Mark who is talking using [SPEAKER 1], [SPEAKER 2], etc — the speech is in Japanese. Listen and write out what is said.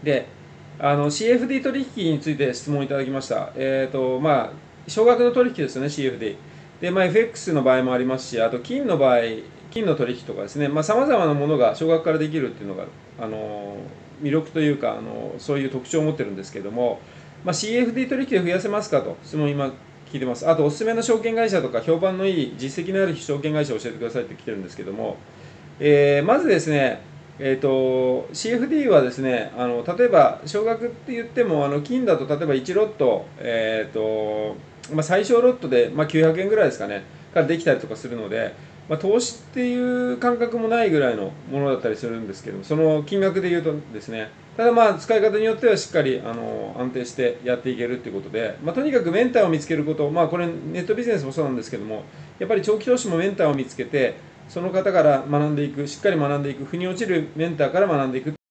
[SPEAKER 1] で、CFD 取引について質問いただきました。少額の取引ですよね、CFD。で、FX の場合もありますし、あと金の場合、金の取引とかですね、さまざ、まなものが少額からできるっていうのが、魅力というか、そういう特徴を持ってるんですけども、CFD 取引で増やせますかと質問今聞いてます。あと、おすすめの証券会社とか、評判のいい実績のある証券会社を教えてくださいって来てるんですけども、まずですね、CFD はですね、例えば少額って言っても金だと例えば1ロット、最小ロットで、900円ぐらいですかねからできたりとかするので、投資っていう感覚もないぐらいのものだったりするんですけども、その金額で言うとですね、ただ使い方によってはしっかり安定してやっていけるっていうことで、とにかくメンターを見つけること、これネットビジネスもそうなんですけども、やっぱり長期投資もメンターを見つけて、その方から学んでいく、しっかり学んでいく、腑に落ちるメンターから学んでいく